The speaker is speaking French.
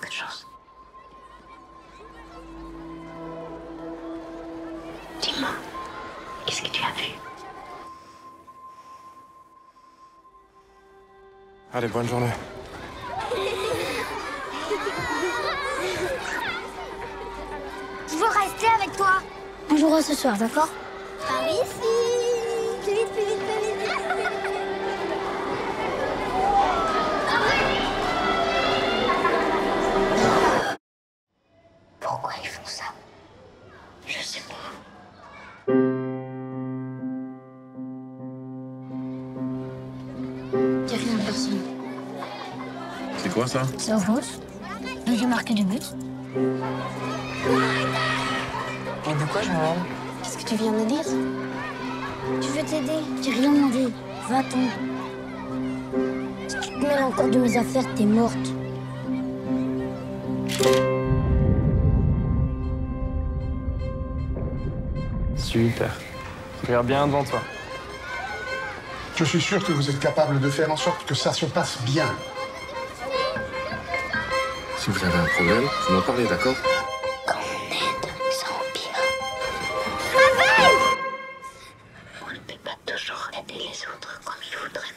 quelque chose. Dis-moi, qu'est-ce que tu as vu? Allez, bonne journée. Je veux rester avec toi. On jouera ce soir, d'accord? Par ici. Plus vite, plus vite, plus vite. Pourquoi ils font ça? Je sais pas. Dis rien à personne. C'est quoi ça? C'est en France. J'ai marqué du but. Mais de quoi je me mêle? Qu'est-ce que tu viens de dire? Je veux t'aider. J'ai rien demandé. Va-t'en. Si tu te mêles encore de mes affaires, t'es morte. Super. Regarde bien devant toi. Je suis sûr que vous êtes capable de faire en sorte que ça se passe bien. Si vous avez un problème, vous m'en parlez, d'accord? Quand on aide, ça empire. On ne peut pas toujours aider les autres comme ils voudraient.